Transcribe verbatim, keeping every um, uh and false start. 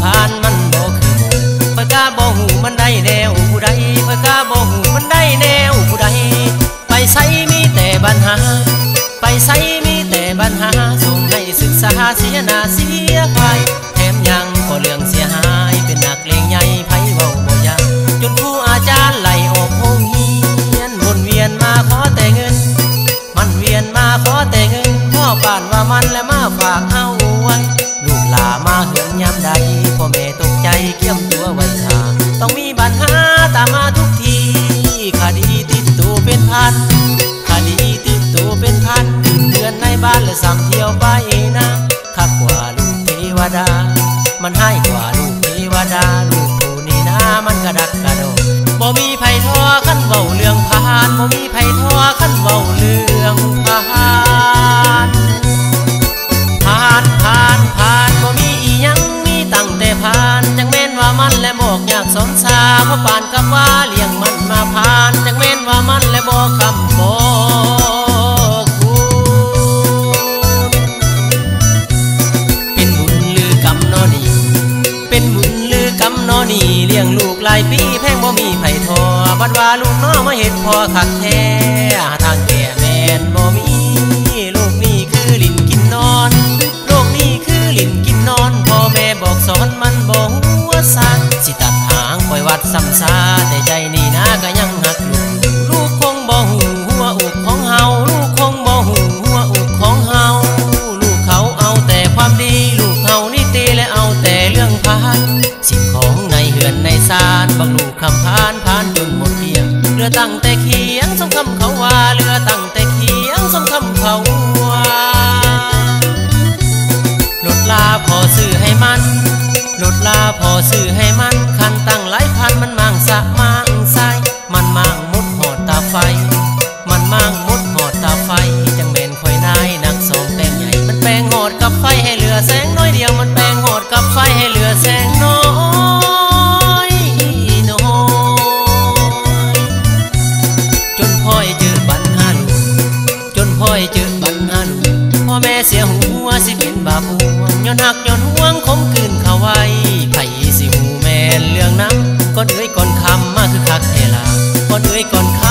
านมันบ่คือหมู่เพื่อกะบ่หูมันได้แนวผู้ใดเพื่อกะบ่หูมันได้แนวผู้ใดไปไสมีแต่ปัญหาไปไสมีแต่ปัญหาส่งให้ศึกษาเสียหน้าเสียไปแถมยังก็เรื่องเสียหายเป็นนักเลงใหญ่ไผเว้าบ่ยากจนครูอาจารย์ไล่ออกโรงเรียนวนเวียนมาขอแต่เงินมันเวียนมาขอแต่เงินพ่อป่านว่ามันและมาฝากเอาไว้ลูกหลามาเหือนยามใดพ่อแม่ตกใจเกี่ยมตัวไว้ท่าต้องมีปัญหาตามมาทุกทีคดีติดตัวเป็นพันคดีติดตัวเป็นพันเดือนในบ้านและสามเที่ยวไปนะคักกว่าลูกเทวดามันให้กว่าลูกเทวดาลูกผู้นี่นะมันกระดักกระโดดบ่มีไผท้อขั้นเว้าเรื่องผ่านบ่มีไผท้อขั้นเว้าเรื่องผ่านผ่านผ่านผ่านบ่มีอีหยังมีตั้งแต่ผ่านจังแม่นว่ามันและบอกอยากสอนสาเพราะปานกับว่าเลี้ยงมันมาผ่านจังแม่นว่ามันและบอกคำบอกคุณเป็นบุญหรือกรรมนอนี่เป็นบุญหรือกรรมนอนี่เลี้ยงลูกหลายปีแพงบ่มีไผทอบัดว่าลูกน้อมาเห็นพ่อคักแท้ทางแก่แม่นบ่มีลูกนี่คือลิ้นกินนอนโลกนี้คือลิ้นกินนอนพ่อแม่บอกสอนมันบ่หัวซักสิตัดหางปล่อยวัดซ้ำซาแต่ใจนี่นะก็ยังหักลูกลูกคงบ่หูหัวอกของเฮาลูกคงบ่หูหัวอกของเฮาลูกเขาเอาแต่ความดีลูกเฮานี่ตีและเอาแต่เรื่องผ่านสิ่งของในเหือนในศาลบางลูกคำผ่านผ่านจนหมดเพียงเหลือตั้งแต่เขียงสมคำเขาว่าเหลือตั้งแต่เขียงสมคำเขาว่าลดลาพอซื้อให้มันลดลาพอซื้อให้มันคันตั้งหลายพันมันมั่งสะมั่งใสมันมั่งมุดหอดตาไฟมันมั่งมุดหอดตาไฟจังแม่นคอยนายนักสองแปลงใหญ่มันแปลงหอดกับไฟให้เหลือแสงน้อยเดียวมันแปลงหอดกับไฟให้เหลือแสงน้อยน้อยจนพ่อยเจอปัญหาลูกจนพ่อยเจอปัญหาลูกพ่อแม่เสียหัวสิเป็นบาปห่วงย้อนหักย้อนห่วงคมคืนเข้าไว้ไผสิหูแม่นเรื่องน้ำก่อนเอ้ยก่อนคำมาคือคักเทลาก่อนเอ้ยก่อนค